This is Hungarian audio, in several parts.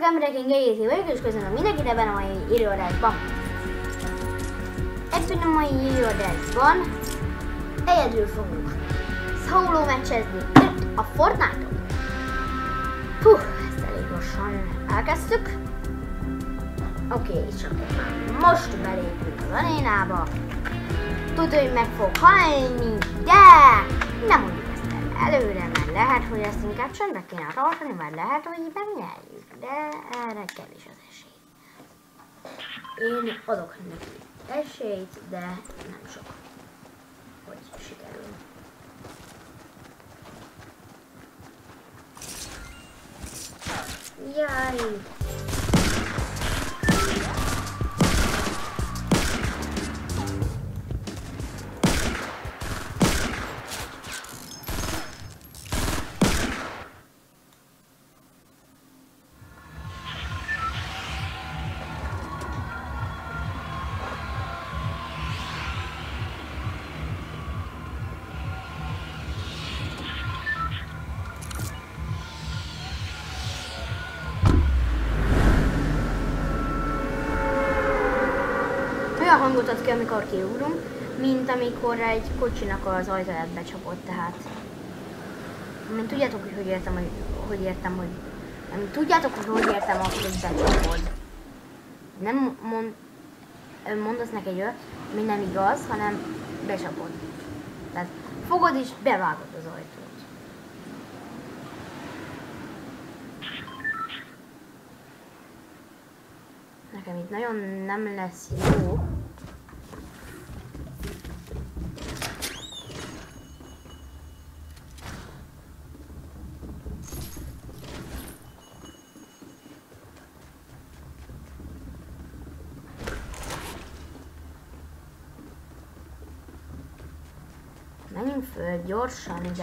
emberek, én Gegéti vagyok, és köszönöm mindenkit ebben a mai élőadásban. Ebben a mai élőadásban egyedül fogunk solo meccsezni itt a Fortnite-on. Hú, ezt elég gyorsan elkezdtük. Oké, csak most belépünk az arénába. Tudod, hogy meg fog halni, de nem mondjuk ezt el előre, mert lehet, hogy ezt inkább csöndbe kéne tartani, mert lehet, hogy megnyerjük, de erre kevés az esély. Én adok neki esélyt, de nem sok, hogy sikerül. Jaj! Olyan hangot ad ki, amikor kiugrunk, mint amikor egy kocsinak az ajtaját becsapott, tehát... Mint tudjátok, hogy értem, akkor hogy becsapod. Nem mondasz neki egy olyat, ami nem igaz, hanem becsapod. Tehát fogod és bevágod az ajtót. Nekem itt nagyon nem lesz jó. Menjünk föl gyorsan ide.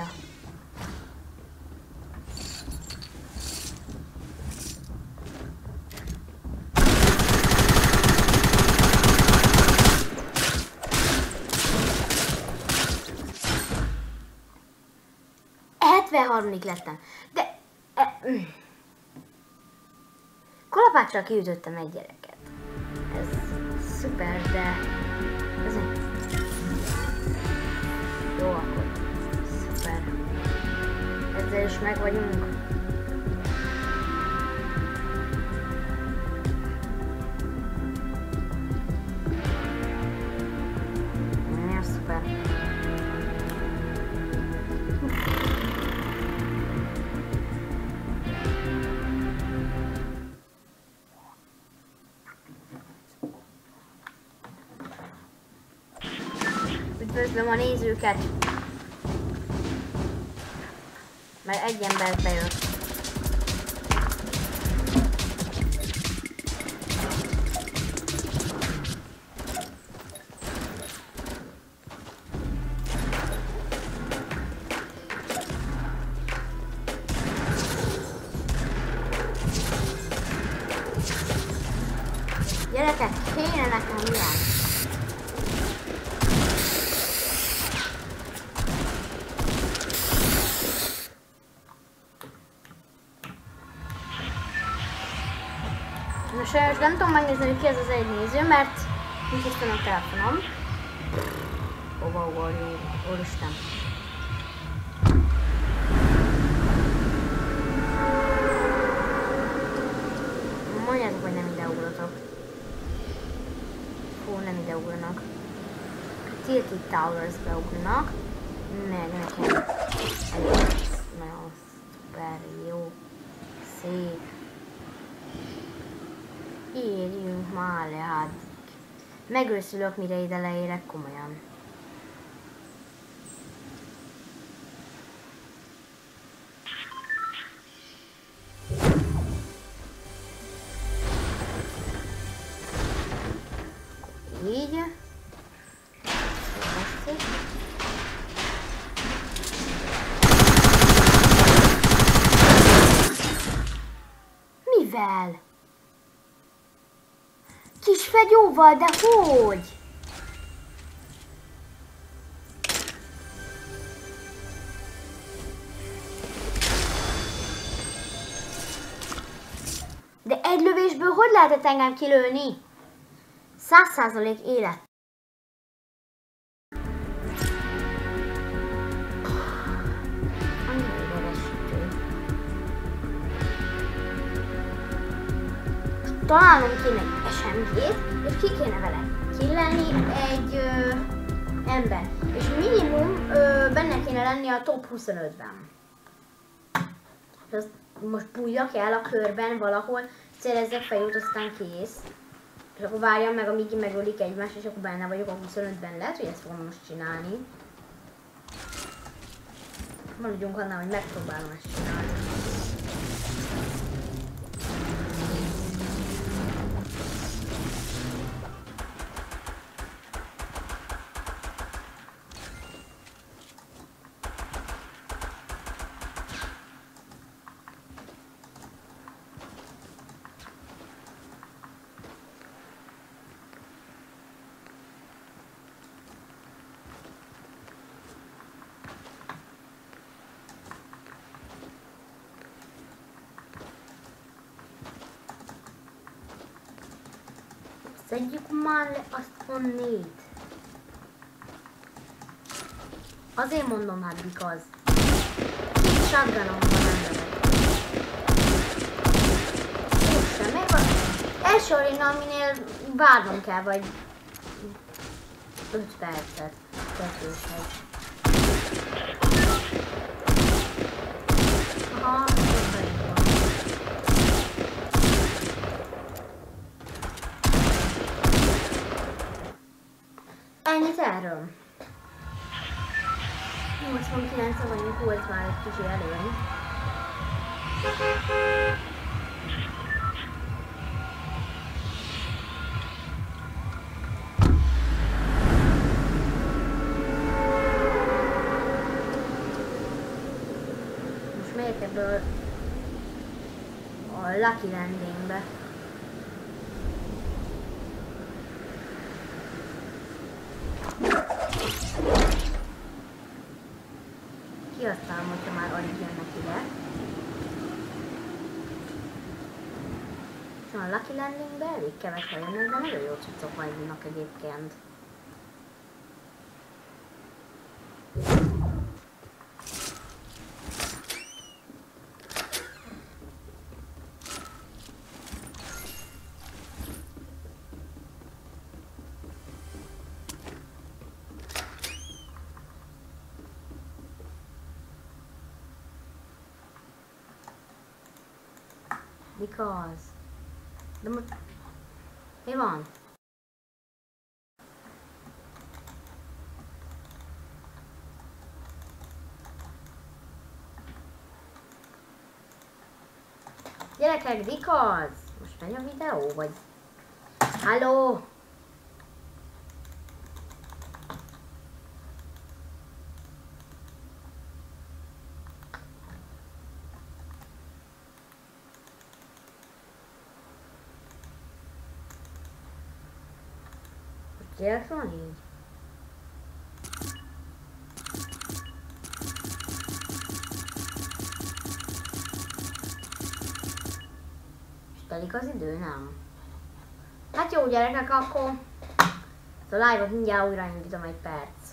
Lettem. De... Kalapáccsal kiütöttem egy gyereket. Ez szuper, de... Azért... Jó, akkor... Szuper. Ezzel is meg vagyunk. Ja, szuper. Üdvözlöm a nézőket! Mert egy ember bejött. Gyerekek, kéne nekem ilyen. Sajnos nem tudom megnézni, hogy ki ez az egy néző, mert nincs itt a telefonom. Hova ugorjunk, úristen. Mondjátok, hogy nem ide ugrotok. Fú, nem ide ugranak. Tilted Towers-be ugranak. Meg nekem egy nagyon szuper jó, szép. Érjünk már le, hát. Megőszülök, mire ide leérek, komolyan. Így. Mivel? Kis fegyóval, de hogy? De Hogy lehetett engem kilőni? 100% élet. Annyira idegesítő. Találnom kéne egy SMG-t, és ki kéne vele killelni egy ember. És minimum benne kéne lenni a top 25-ben. Most bújjak el a körben valahol, szerezzek fejút, aztán kész. És akkor várjam meg, amíg megölik egymást, és akkor benne vagyok a 25-ben. Lehet, hogy ezt fogom most csinálni. Maradjunk annál, hogy megpróbálom ezt csinálni. Szedjük már le azt onnét. Azért mondom hát, because. Két shotgunom van emberek. Úgyse, még van első aréna, aminél várnom kell, vagy 5 percet. Kettőshez. Aha, ennyit erről. 89 vagyunk, volt már egy kicsi előny. Most megyek ebből a Lucky Landingbe. Kihasználom, hogyha már alig jönnek ide. És a Lucky Landingbe elég kevesen jönnek, de nagyon jó cuccok vannak egyébként. Because. De most... Mi van? Gyerekek, because! Most megy a videó, vagy... Halló! Gyerek van így? És telik az idő, nem? Hát jó gyerekek, akkor a live-ot mindjárt újraindítom egy perc.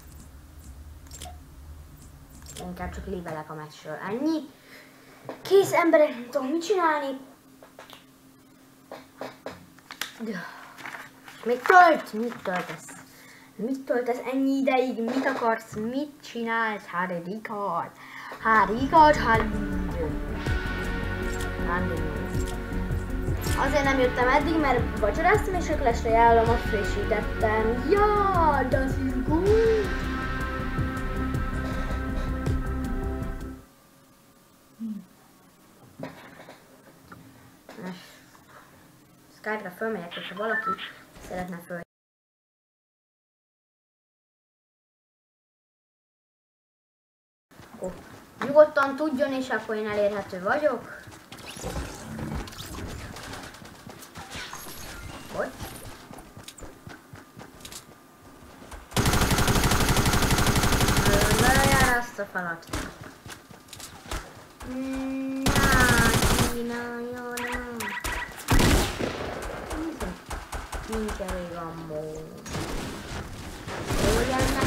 Inkább csak lívelek a meccsről. Ennyi. Kész emberek, nem tudom mit csinálni. Mit tölt? Mit töltesz? Mit töltesz ennyi ideig? Mit akarsz? Mit csinálsz? Hárikard! Hárikard, Azért nem jöttem eddig, mert vacsoráztam és öklesre járómat frissítettem. Ja, das ist gut! Skype-ra fölmegyek, hogyha valaki szeretne föl. Nyugodtan tudjon, és akkor én elérhető vagyok. Hogy? Lejár azt a falat. Na, jó. nincs elég ammó. Jó, gyermek.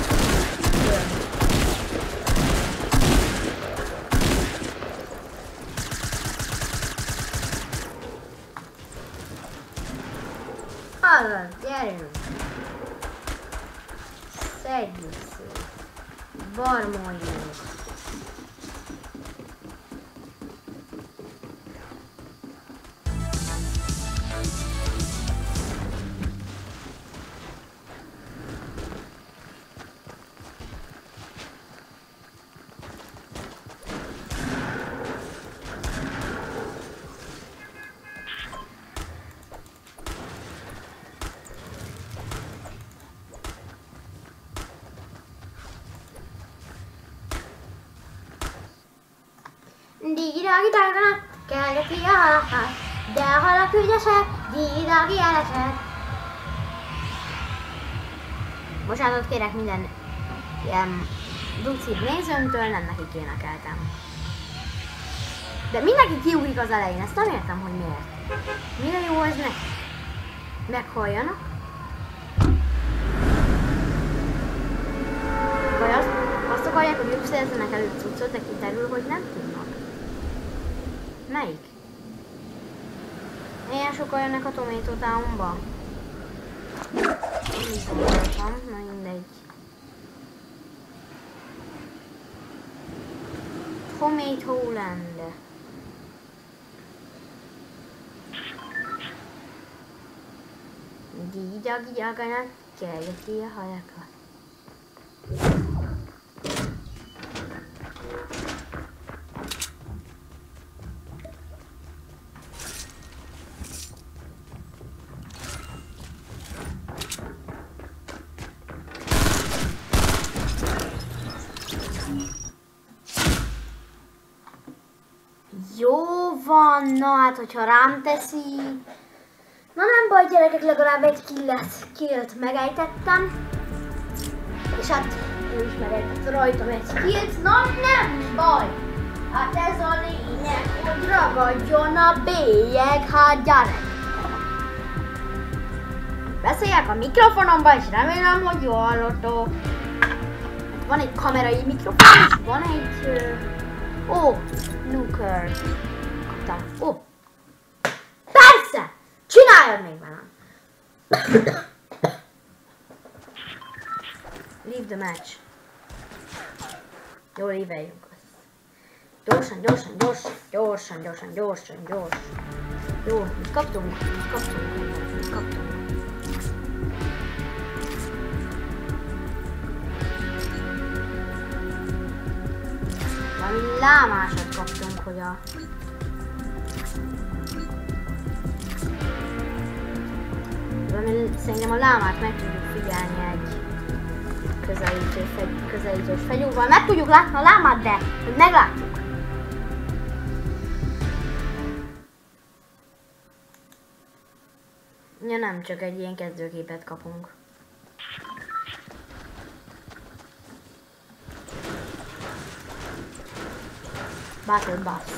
Azaz, gyerünk! Szedjük szét! Barmoljunk! Digi-dagi-dagana, kergeti a halakát, de a halak ügyesek, digi-dagi elesek. Bocsánatot kérek minden ilyen ducid nézőmtől, nem nekik énekeltem. De mindenki kiugrik az elején, ezt nem értem, hogy miért. Mire jó ez neki? Meghalljanak? Vagy azt akarják, hogy ők szerezzenek előtt cuccot, de kiderül, hogy nem tudnak. Melyik? Ilyen sokan jönnek a Tomato Town-ba? Na mindegy. Tomato Land. Gígyagígyaganak, kergeti a halakat. Jó van, na hát, hogyha rám teszi. Na nem baj, gyerekek, legalább egy killt megejtettem. És hát ő is megejtett rajtam egy killt. Na nem baj. Hát ez a lényeg, hogy ragadjon a bélyeg, hát gyerek. Beszéljek a mikrofonomba, és remélem, hogy jól hallottok. Van egy kamerai mikrofon, és van egy... Looker. Kaptam. Persze! Csináljad még velem! Leave the match. Jól éveljünk azt. Gyorsan. Jó, mit kaptunk? Valami lámásat kaptunk, hogy a... Szerintem a lámát meg tudjuk figyelni egy közelítős fegyóval. Meg tudjuk látni a lámát, de meglátjuk. Ja, nem csak egy ilyen kezdőképet kapunk. Battle Bus.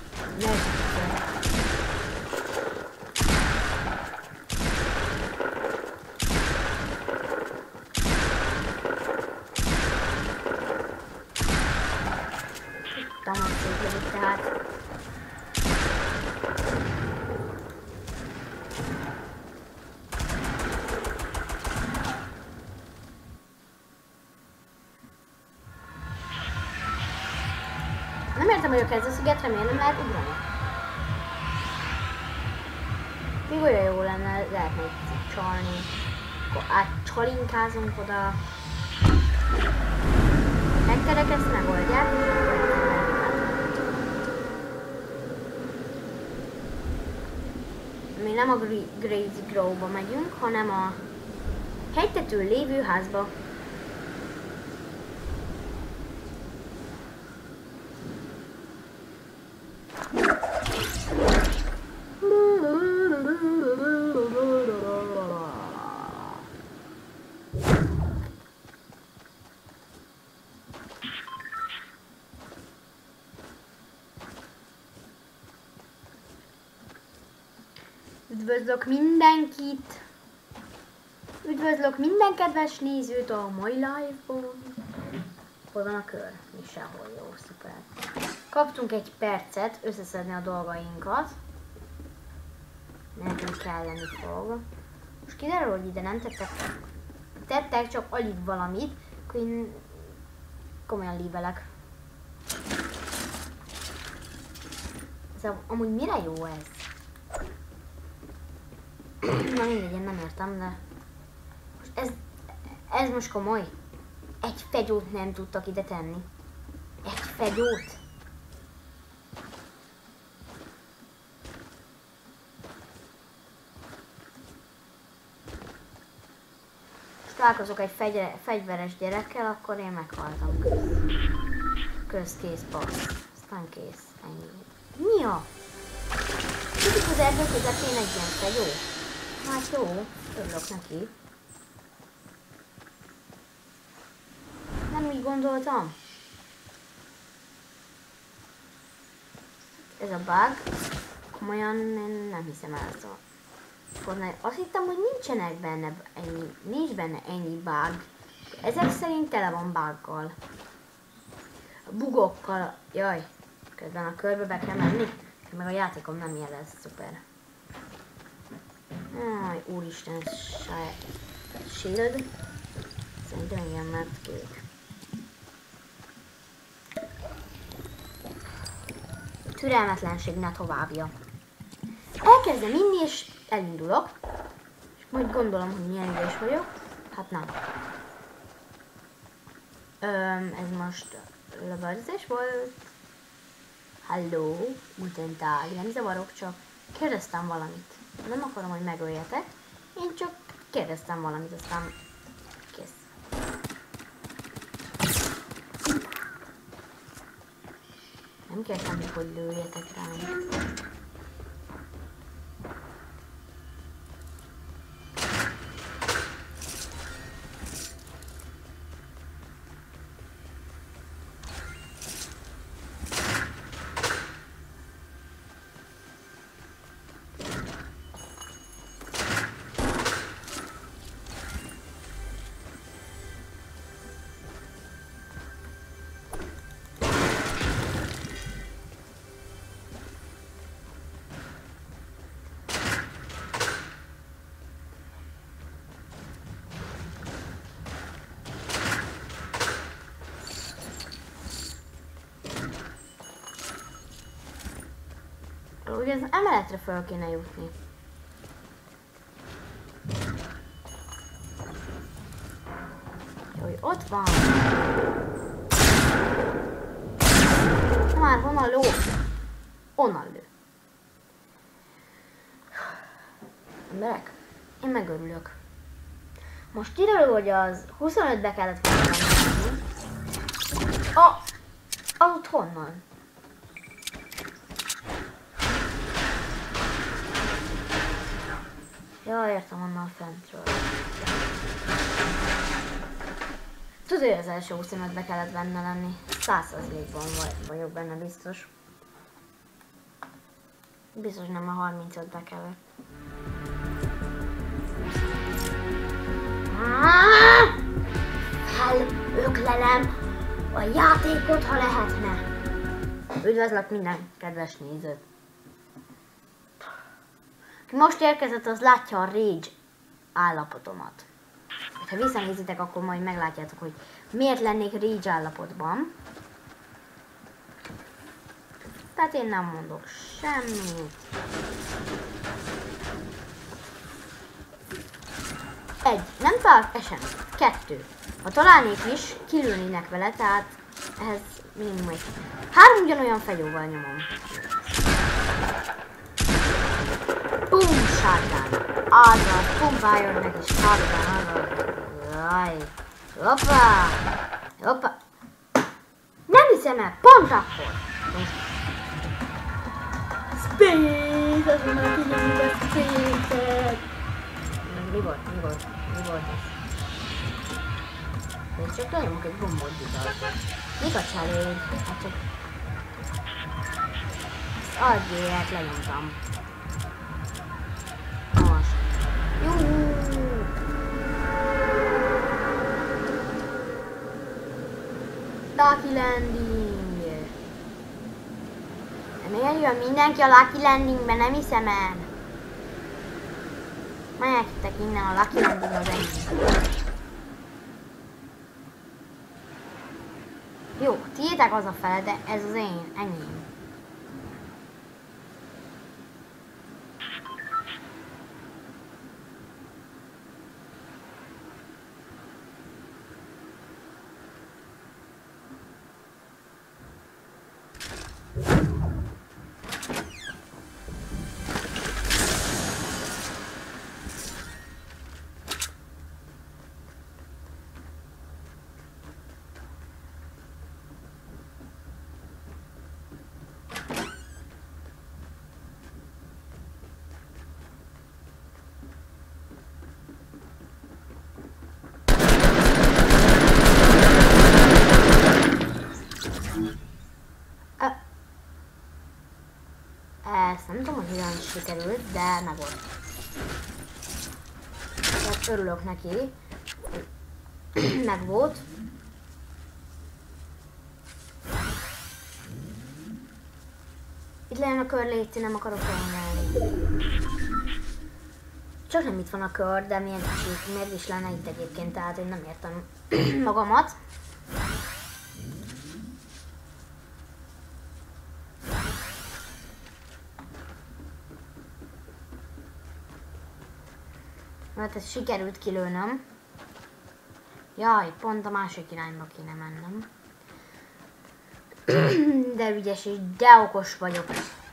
Tudtam, hogy szétjövik, tehát. Nem értem, hogy a kezdőszigetre miért nem lehet ugrani. Még olyan jó lenne, lehetne egy csalni. Akkor átcsalinkázunk oda. Hackerek ezt megoldják. Mi nem a Grazy Grove-ba megyünk, hanem a hegytetőn lévő házba. Üdvözlök mindenkit! Üdvözlök minden kedves nézőt a mai live-on. Hol van a kör? Mi sehol, jó, szuper. Kaptunk egy percet összeszedni a dolgainkat. Nekünk kelleni fog. Most kiderül, hogy ide nem tettek csak alig valamit, akkor én komolyan lívelek. Ez amúgy mire jó ez? Na mindegy, én nem értem, de... Most ez most komoly? Egy fegyót nem tudtak ide tenni. Egy fegyót? Most találkozok egy fegyveres gyerekkel, akkor én meghaltam. Kész, passz. Aztán kész. Ennyi. Mi a? Tudjuk az erdő közepén egy ilyen fegyó? Hát jó, örülök neki. Nem így gondoltam. Ez a bug. Komolyan én nem hiszem el ezt a Fortnite. Azt hittem, hogy nincsenek benne ennyi, nincs benne ennyi bug. Ezek szerint tele van buggal. Bugokkal. Jaj, közben a körbe be kell menni. Meg a játékom nem jelez, szuper. Aj, úristen, shield. Szerintem igen, mert kék. Türelmetlenség ne továbbja. Elkezdem inni és elindulok. És majd gondolom, hogy milyen idős vagyok. Hát nem. Ez most lövöldözés volt. Hello, guten Tag. Nem zavarok, csak kérdeztem valamit. Nem akarom, hogy megöljetek. Én csak kérdeztem valamit, aztán kész. Nem kértem, hogy lőjetek rám. Ugye az emeletre fel kéne jutni. Jó, ott van. Már honnan lő? Onnan lő. Emberek, én megörülök. Most kiderül, hogy az 25-be kellett volna menni. Az ott honnan? Ja, értem, onnan fentről. Tudod, hogy az első 25-be kellett benne lenni. 100%-ban vagyok benne biztos. Biztos nem a 35-be kellett. Felöklelem a játékot, ha lehetne. Üdvözlök minden kedves nézőt. Aki most érkezett, az látja a rage állapotomat. Ha visszanézitek, akkor majd meglátjátok, hogy miért lennék rage állapotban. Tehát én nem mondok semmit. Egy, nem találok eseményt. 2. Ha találnék is, kilőnének vele, tehát ehhez minimum egy. 3 ugyanolyan fegyóval nyomom. Bum, sárgán. Azaz, pumpáljon meg is sárgán, azaz. Jaj. Hoppá. Hoppá. Nem hiszem el, pont akkor. Space, azon a figyelmük a Space-et. Mi volt ez? Én csak lenyomok egy gombot bizony. Mik a cseléd? Hát csak... Ezt adjélyet lenyomtam. Most. Juhú! Lucky Landing. Miért jön mindenki a Lucky Landingbe? Nem hiszem el. Menjetek innen, a Lucky Landing az enyém. Jó, tiétek az a fele, de ez az enyém. Ezt nem tudom, hogy hogyan sikerült, de meg volt. Tehát örülök neki, hogy meg volt. Itt legyen a kör, légy, nem akarok elmenni. Csak nem itt van a kör, de miért is lenne itt egyébként, tehát én nem értem magamat. Mert ezt sikerült kilőnöm. Jaj, pont a másik irányba kéne mennem. De ügyes és de okos vagyok.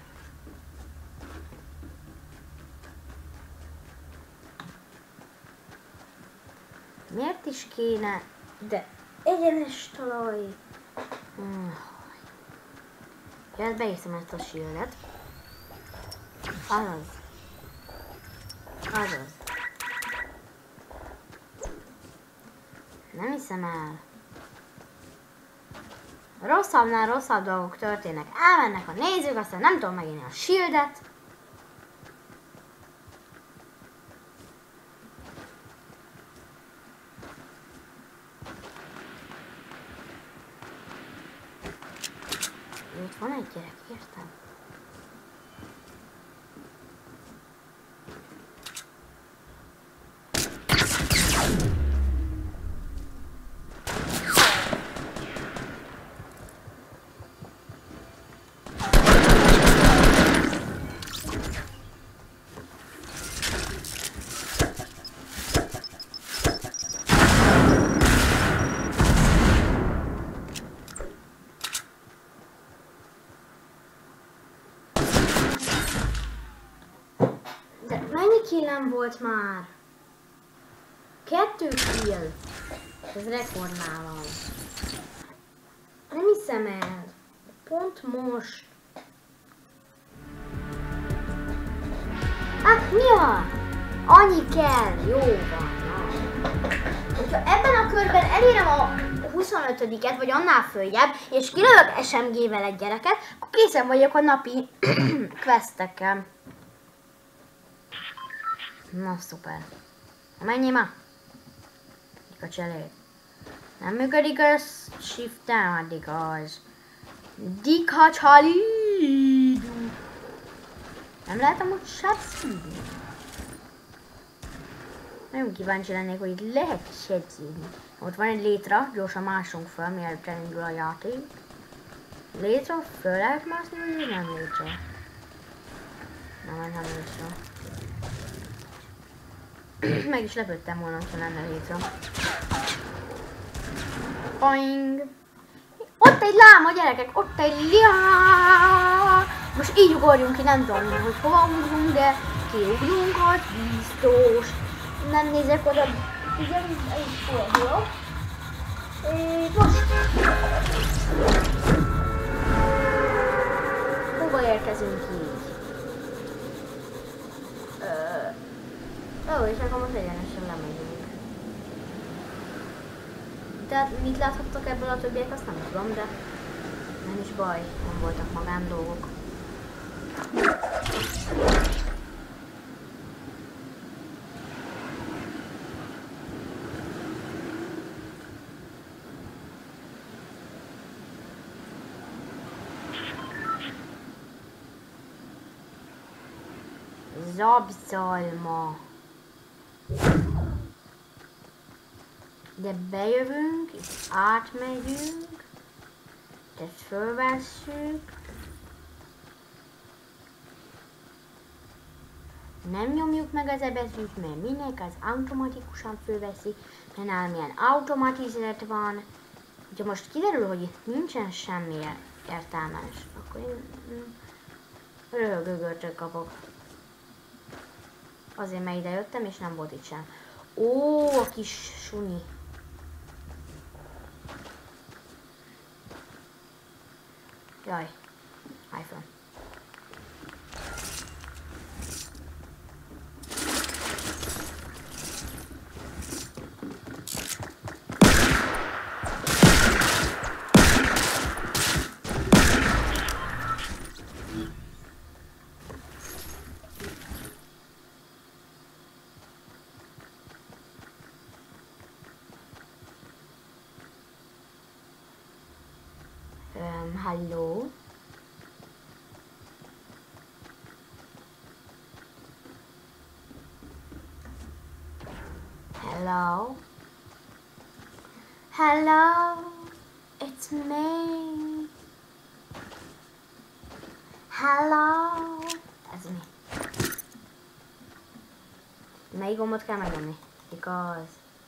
Miért is kéne? De egyenes talaj. Ja, behiszem ezt a shieldet. Azaz. Azaz. Nem hiszem el. Rosszabbnál rosszabb dolgok történnek. Elmennek a nézők, aztán nem tudom megírni a shieldet. Itt van egy gyerek, értem? Killem volt már. 2 kill. Ez rekord nálam. Nem hiszem el. Pont most. Hát mi van? Annyi kell. Jó van. Hogyha ebben a körben elérem a 25-et, vagy annál följebb, és kilövök SMG-vel egy gyereket, akkor készen vagyok a napi questekkel. Na, szuper. Menjél már! A cseléd. Nem működik a shift-en, addig az. Dikhacshalid! Nem lehet amúgy sebződni. Nagyon kíváncsi lennék, hogy itt lehet sebződni. Ott van egy létra, gyorsan mássunk fel, mielőtt elindul a játék. Létra, föl lehet mászni, vagy nem létra? Nem létra. Meg is lepődtem volna, ha lenne létre. Boing! Ott egy láma, gyerekek! Ott egy láma! Most így ugorjunk ki, nem tudom, hogy hova ugrunk, de kiugrunk, az biztos. Nem nézek oda, ugye, így fordulok. Most! Hova érkezünk így? Ó, és akkor most egyenesen lemegyünk. Tehát mit láthattak ebből a többiek, azt nem tudom, de nem is baj, nem voltak magán dolgok. Zabszalma. De bejövünk, itt átmegyünk, ezt fölvesszük. Nem nyomjuk meg az ebezőt, mert minek az automatikusan fölveszi, mert nálam ilyen automatizet van. Ha most kiderül, hogy itt nincsen semmi értelmes, akkor én röhögögörtől kapok. Azért, mert ide jöttem, és nem volt itt sem. Ó, a kis sunyi. Jaj, iPhone. Hello. Hello. Hello. It's me. Hello. Ez mi? Melyik gombot kell megnyomni? Igaz.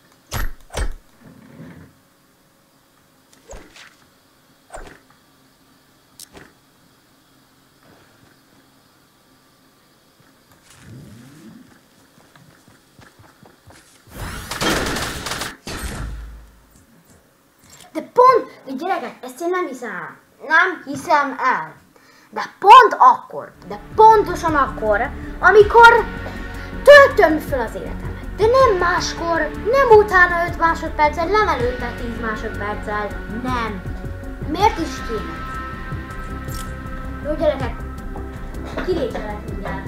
De gyerekek, ezt én nem hiszem el. Nem hiszem el. De pont akkor, de pontosan akkor, amikor töltöm fel az életemet. De nem máskor, nem utána 5 másodperccel, nem előtte 10 másodperccel, nem. Miért is kéne? Jó gyerekek, kirécselek mindjárt.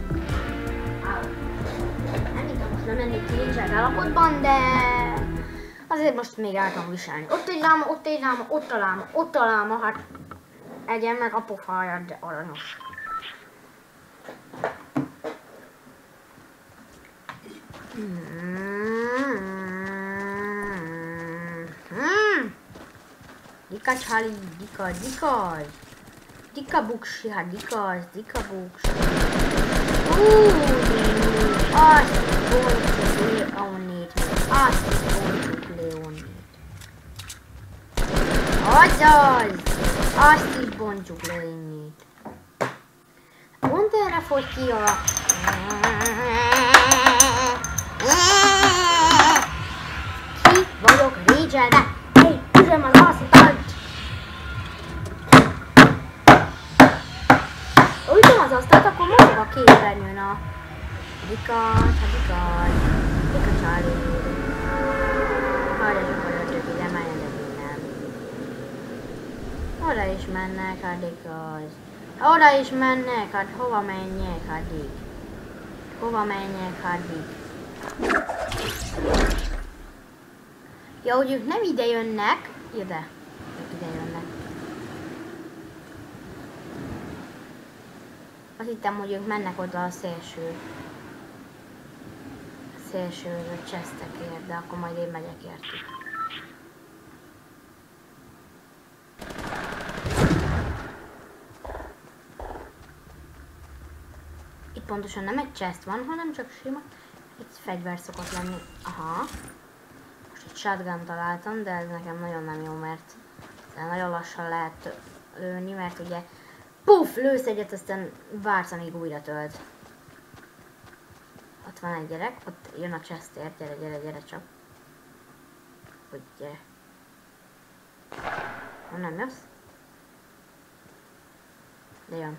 Nem tudom, most nem lennék kirécselek állapotban, de azért most még el tudom viselni. Ott egy láma, ott egy láma, ott a láma, ott a láma, hát egyen meg a pofáját, de aranyos. Dika Charlie, dika. Dika buksi, hát dika buks. Azt bontjuk Leonét, azt bontjuk Leonét. Azaz! Azt is bontjuk Leonét. Pont erre fogy ki a... Ki vagyok régyelve? Hey, üzem az asztalt! Ütöm az asztalt, akkor mozog a képernyőn a... Dika Charlie. Arra is akarod, hogy ide menjen, de nem. Oda is mennek, addig az. Oda is mennek, hát hova menjek, addig. Hova menjek, addig. Ja, hogy ők nem ide jönnek. Ide. Ők ide jönnek. Azt hittem, hogy ők mennek oda a szélső chestekért, de akkor majd én megyek értük. Itt pontosan nem egy chest van, hanem csak sima. Itt fegyver szokott lenni. Aha. Most egy shotgun találtam, de ez nekem nagyon nem jó, mert nagyon lassan lehet lőni, mert ugye puff, lősz egyet, aztán vársz, amíg újra tölt. Ott van egy gyerek, ott jön a chestért, gyere csak. Hogy gyere. Nem jössz? De jön.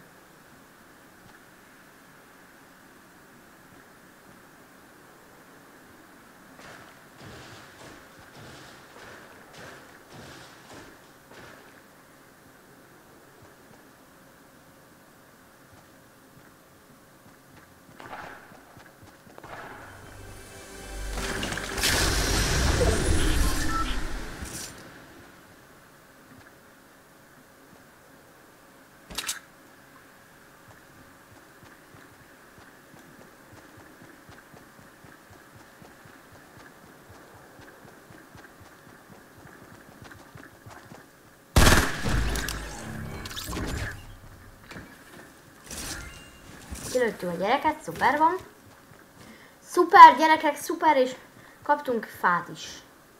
kilőttük a gyereket, szuper van. Szuper gyerekek, szuper, és kaptunk fát is.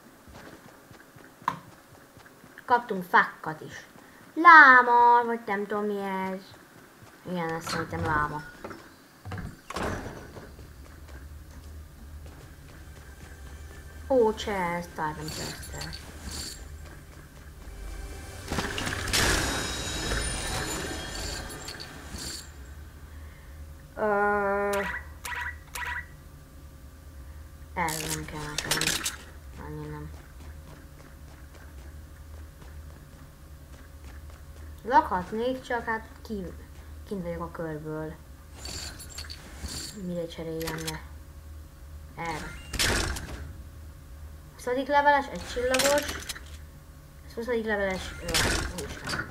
Kaptunk fákat is. Láma, vagy nem tudom mi ez. Igen, ezt szerintem láma. Ó, chest, találtam chest-et. Ez nem kell nekem. Annyi nem. Lakhatnék, csak hát kint vagyok a körből. Mire cseréljem le? Erre. 20. leveles, egy csillagos. 20. leveles, úristen.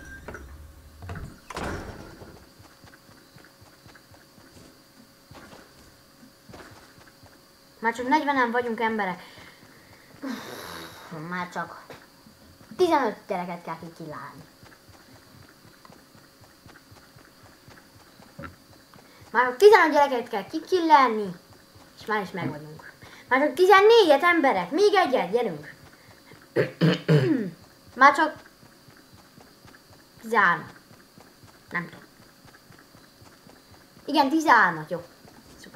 Már csak 40-en vagyunk emberek. Már csak 15 gyereket kell kikillálni. Már csak 15 gyereket kell kikillálni, és már is meg vagyunk. Már csak 14-et emberek, még egyet, gyerünk. Már csak 13. Nem tudom. Igen, 13-at, jó. Szuper.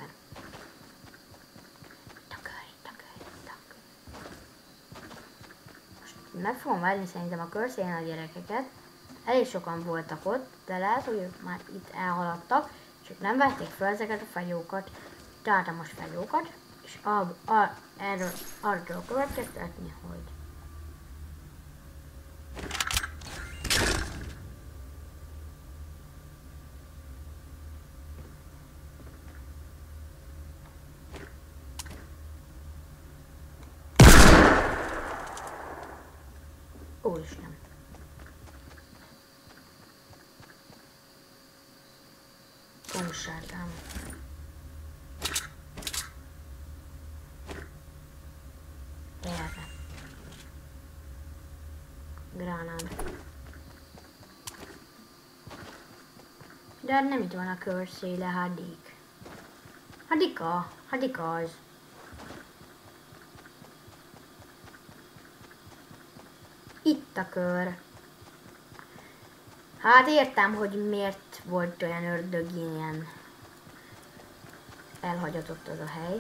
Most meg fogom várni szerintem a körszélen a gyerekeket. Elég sokan voltak ott, de lehet, hogy ők már itt elhaladtak, és ők nem vették fel ezeket a fegyókat. Találtam most fegyókat, és erről arra tudok következtetni, hogy úristen. Konusárgám. Erre. Gránán. De nem itt van a körszéle, hadik. Hadik az. Itt a kör. Hát értem, hogy miért volt olyan ördög ilyen elhagyatott az a hely.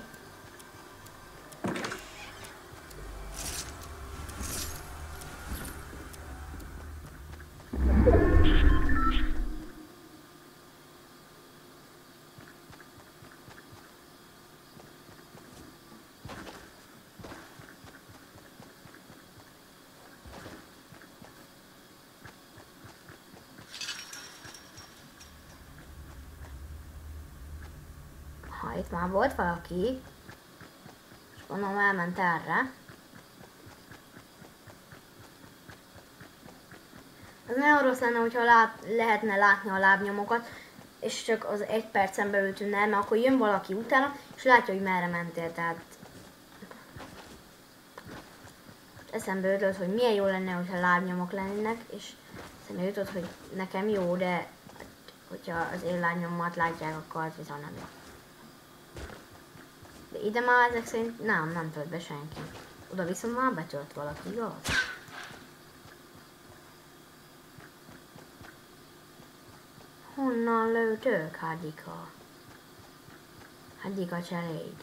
Ha itt már volt valaki, és gondolom elment erre. Az nagyon rossz lenne, hogyha lehetne látni a lábnyomokat, és csak az 1 percen belül tűnne el, mert akkor jön valaki utána, és látja, hogy merre mentél, tehát eszembe jutott, hogy milyen jó lenne, hogyha lábnyomok lennének, és eszembe jutott, hogy nekem jó, de hogyha az én lábnyomomat látják, akkor az viszont nem jó. De ide már ezek szerint nem tölt be senki. Oda viszont már betölt valaki, igaz? Honnan lőtök, Hadika? Hadika cseréd.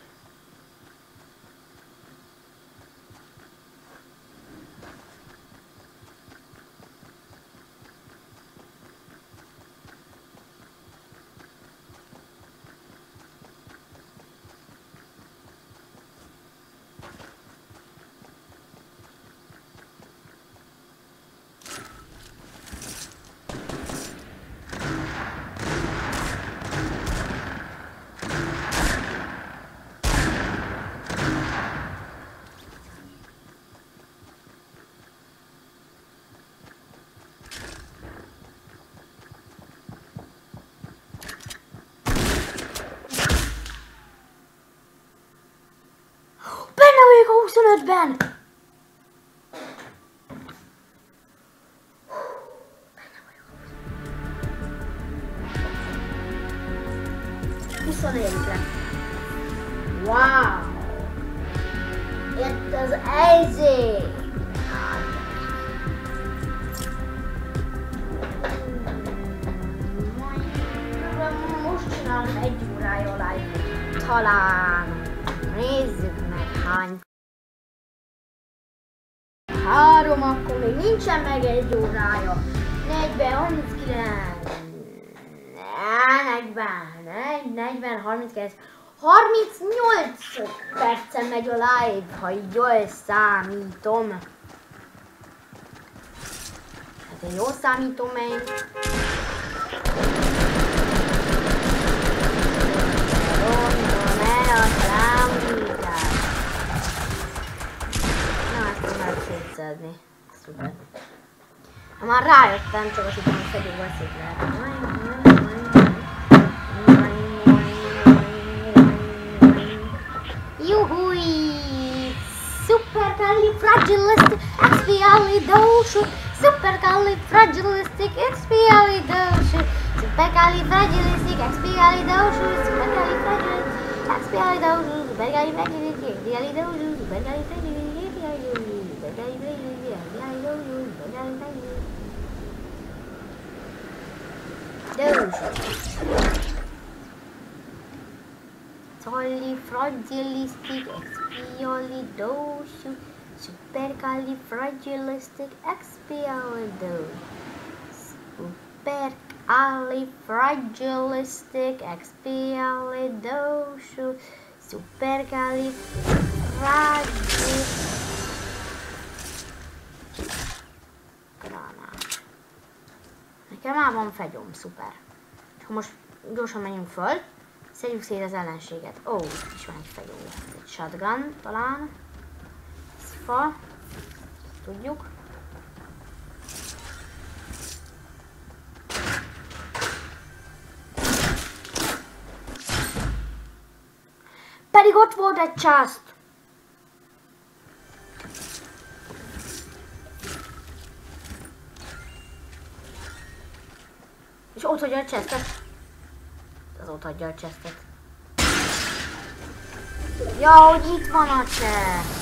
A 25-ben! 3, akkor még nincsen meg 1 órája. 40, 39, 40, 39, 38 percen megy a live, ha így jól számítom. Hát én jól számítom én. Mondom el a számítás. Na, ezt nem lehet szétszedni. Szuper. Ha már rájöttem, csak azt hittem, hogy fegyóval szét lehet. Juhui! Supercalifragilisticexpialidocious. Supercalifragilisticexpialidocious. Supercalifragilisticexpialidocious. Supercalifragilisticexpialidocious. Supercalifragilisticexpialidocious. Supercalifragilisticexpialidocious. Supercalifragilisticexpialidocious. Nekem már van fegyom, szuper. És most gyorsan menjünk föl, szedjük szét az ellenséget. Ó, itt is van egy fegyó. Egy shotgun talán. Ez fa. Tudjuk. Pedig ott volt egy chest. És ott hagyja a chestet. Az ott hagyja a chestet. Ja, hogy itt van a chest.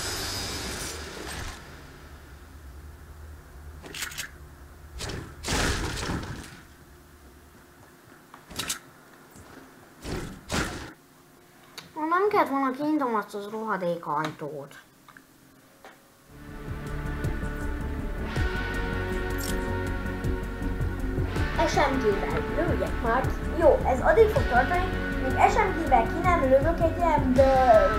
Nem kellett volna kiindom azt az rohadék ajtót. SMG-vel lőjek már. Jó, ez addig fog tartani, még SMG-vel ki nem lövök egy ember.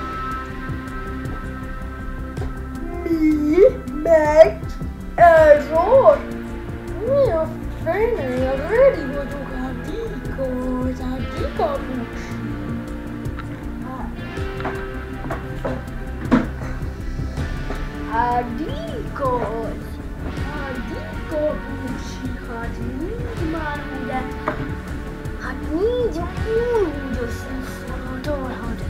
Mi? Meg? Error? Mi a fene? Ready vagyok a díkot, a díkamus. A díkot. Hát nincs már ugye. Hát nincs úgy összeszóltól, hogy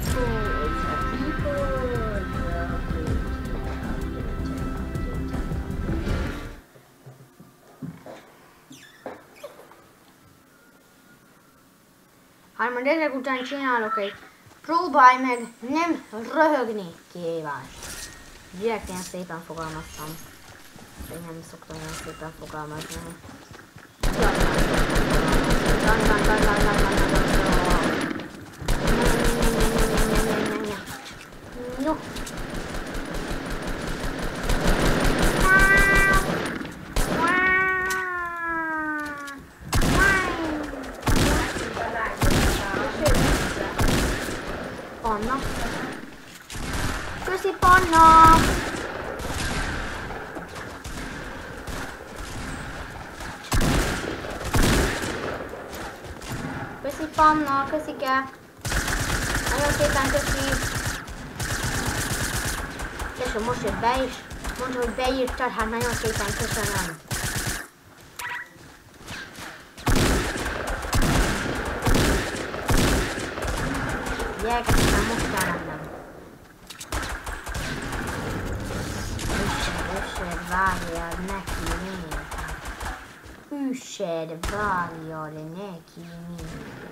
hát majd ezek után csinálok egy próbálj meg nem röhögni kihívást. Direkt ilyen szépen fogalmaztam. Én nem szoktam olyan szépen fogalmazni. Jó. Panna. Köszi, Panna! Köszi, Panna, köszike! Nagyon szépen köszi! És most jött be is. Mondta, hogy beírtad, hát nagyon szépen köszönöm. Gyerekek, már most elmentem. Üssed, várjál neki miért? Üssed, várjál neki miért?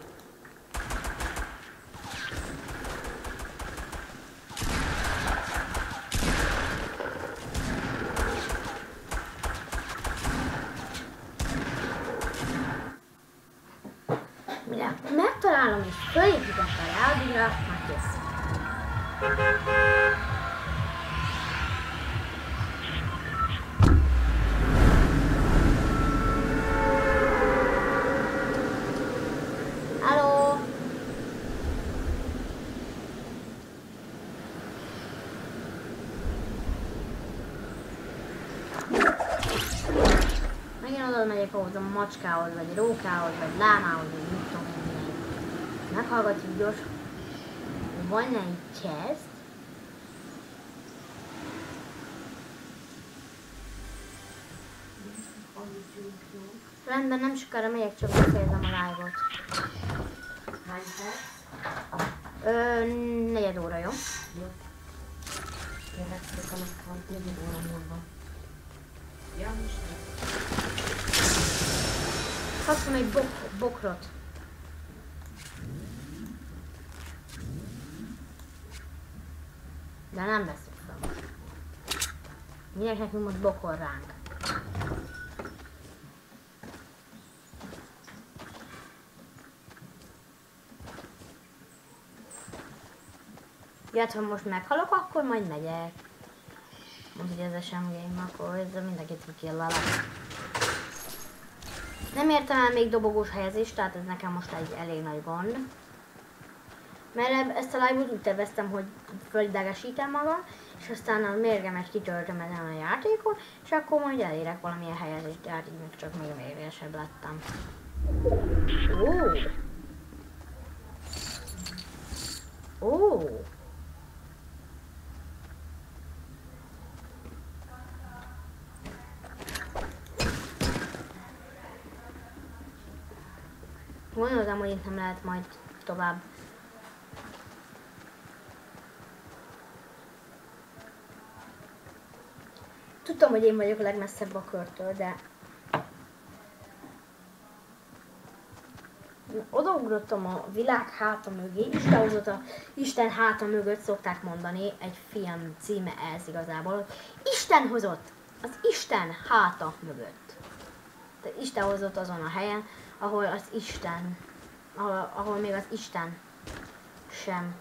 Mire megtalálom és fölépítek a rádióra, már kész. Megint oda megyek ahhoz a macskához, vagy rókához, vagy lámához, vagy mit tudom én. Meghallgatjuk gyors. Van egy chest. Rendben, nem sokára megyek, csak befejezem a live-ot. Hány perc? 4 óra, jó? Jó. Kérlek, szépen akkor 4 óra múlva. Ja, most nem. Kaptam egy bokrot. De nem veszünk fel most. Minek nekünk most bokor ránk? Illetve ha most meghalok, akkor majd megyek. Mondjuk ez sem game, akkor ez mindenkit killel. Nem értem el még dobogós helyezést, tehát ez nekem most egy elég nagy gond. Mert ezt a live-ot úgy terveztem, hogy fölidegesítem magam, és aztán a mérgemet kitöltöm ezen a játékon, és akkor majd elérek valamilyen helyezést, tehát így meg csak még mérgesebb lettem. Ó! Gondoltam, hogy itt nem lehet majd tovább. Tudtam, hogy én vagyok a legmesszebb a körtől, de... Odaugrottam a világ háta mögé, Isten háta mögött szokták mondani, egy film címe ez igazából. Isten hozott az Isten háta mögött. Tehát Isten hozott azon a helyen, ahol az Isten, ahol még az Isten sem,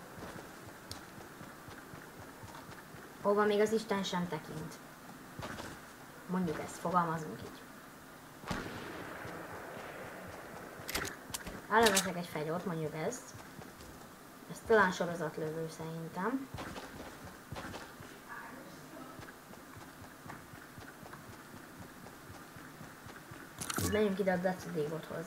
ahova még az Isten sem tekint. Mondjuk ezt, fogalmazunk így. Elveszek egy fegyvert, mondjuk ezt. Ez talán sorozatlövő szerintem. Menjünk ide a Datsudiebothoz.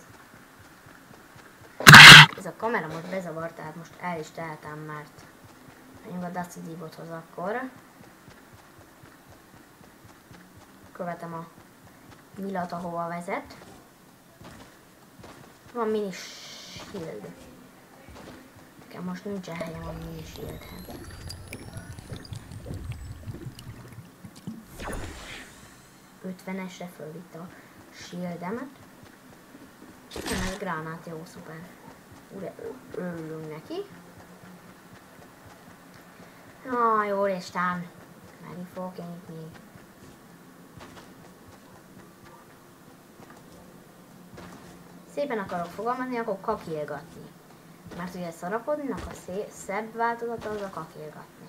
Ez a kamera most bezavart, tehát most el is tehetem, mert menjünk a Datsudiebothoz akkor. Követem a nyilat, ahova vezet. Van mini shield. Nekem most nincsen helyem a mini shieldhez. Ötvenesre fölvitte a shieldemet. Ez gránát, jó, szuper. Ugye örülünk neki. Na, jó, Isten. Meg fogok én itt még. Szépen akarok fogalmazni, akkor kakilgatni. Mert ugye szarakodnak a szebb változata az a kakilgatni.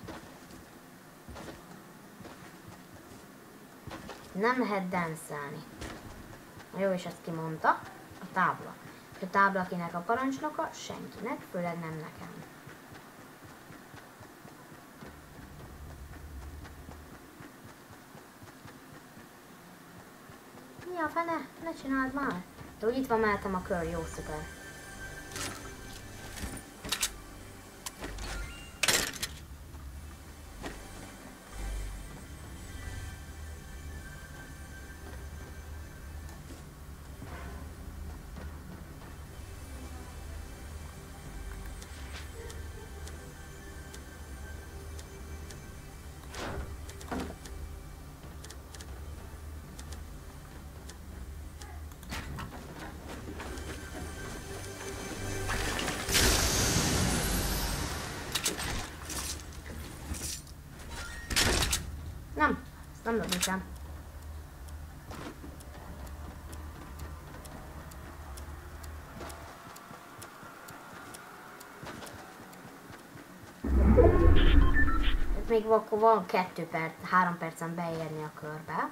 Nem lehet denszelni. Jó, és ezt kimondta a tábla. És a tábla kinek a parancsnoka? Senkinek, főleg nem nekem. Mi a fene? Ne csináld már! De úgy itt van mellettem a kör, jó, szuper. Nem, ezt nem löbítem. Még akkor van 2 perc, 3 percen beérni a körbe.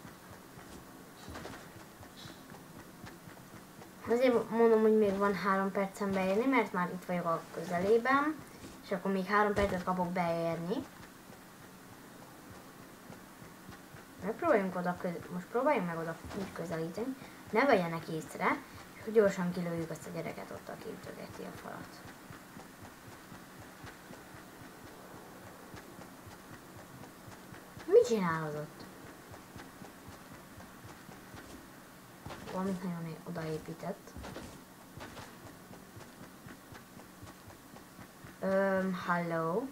Azért mondom, hogy még van 3 percen beérni, mert már itt vagyok a közelében, és akkor még 3 percet kapok beérni. Megpróbáljunk most próbáljunk meg oda úgy közelíteni, ne vegyenek észre, és hogy gyorsan kilőjük azt a gyereket ott, aki ütögeti a falat. Mit csinálod ott? Valamit nagyon odaépített. Hello.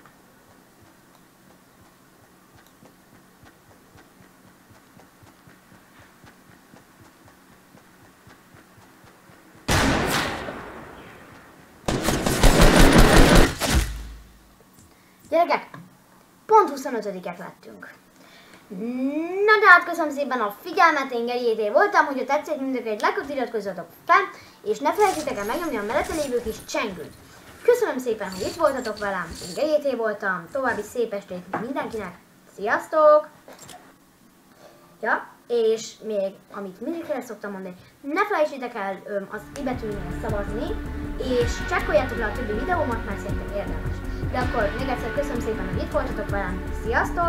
Gyerekek, pont 25-et lettünk. Na de hát köszönöm szépen a figyelmet, én Geriété voltam, hogyha tetszett mindökre egy lájkot iratkozzatok fel, és ne felejtsétek el megnyomni a mellette lévő kis csengőt. Köszönöm szépen, hogy itt voltatok velem, én Geriété voltam, további szép estét mindenkinek, sziasztok! Ja, és még, amit mindig el szoktam mondani, ne felejtsétek el az i betűnél szavazni, és csekkoljátok le a többi videómat, mert szerintem érdemes. De akkor még egyszer köszönöm szépen, hogy itt voltatok velem, sziasztok!